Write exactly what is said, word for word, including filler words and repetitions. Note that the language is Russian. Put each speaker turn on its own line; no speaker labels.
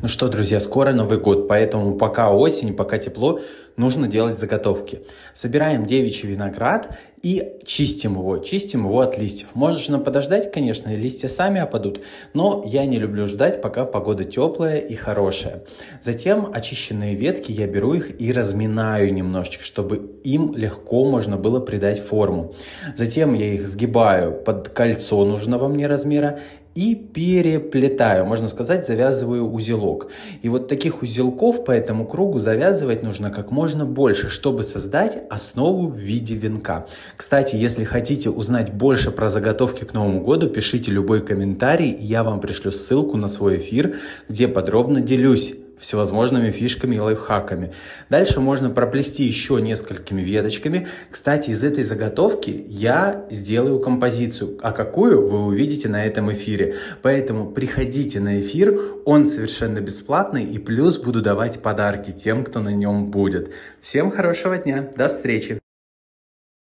Ну что, друзья, скоро Новый год, поэтому пока осень, пока тепло, нужно делать заготовки. Собираем девичий виноград и чистим его, чистим его от листьев. Можно подождать, конечно, и листья сами опадут, но я не люблю ждать, пока погода теплая и хорошая. Затем очищенные ветки я беру их и разминаю немножечко, чтобы им легко можно было придать форму. Затем я их сгибаю под кольцо нужного мне размера и переплетаю, можно сказать, завязываю узелок. И вот таких узелков по этому кругу завязывать нужно как можно больше, чтобы создать основу в виде венка. Кстати, если хотите узнать больше про заготовки к Новому году, пишите любой комментарий, и я вам пришлю ссылку на свой эфир, где подробно делюсь всевозможными фишками и лайфхаками. Дальше можно проплести еще несколькими веточками. Кстати, из этой заготовки я сделаю композицию. А какую, вы увидите на этом эфире. Поэтому приходите на эфир, он совершенно бесплатный, и плюс буду давать подарки тем, кто на нем будет. Всем хорошего дня, до встречи!